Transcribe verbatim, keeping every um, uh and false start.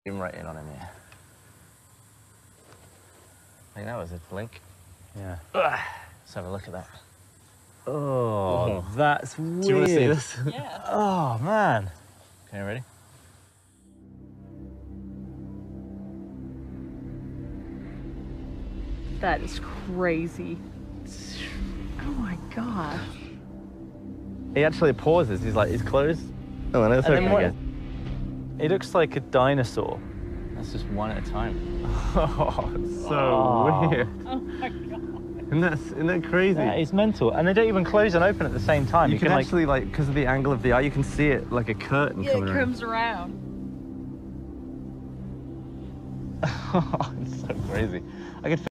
Zoom right in on him here. I think that was a blink. Yeah. Ugh. Let's have a look at that. Oh, Oh. that's weird. Do you want to see this? Yeah. Oh, man. Okay, ready? That is crazy. Oh my gosh. He actually pauses. He's like, he's closed. Oh, and it's And okay then what- again. He looks like a dinosaur. That's just one at a time. Oh, it's so Oh. weird. Oh my god. Isn't that, isn't that crazy? Yeah, it's mental. And they don't even close and open at the same time. you, You, can, can, like, actually, like, because of the angle of the eye, you can see it like a curtain Yeah, coming it around. comes around. It's so crazy. I could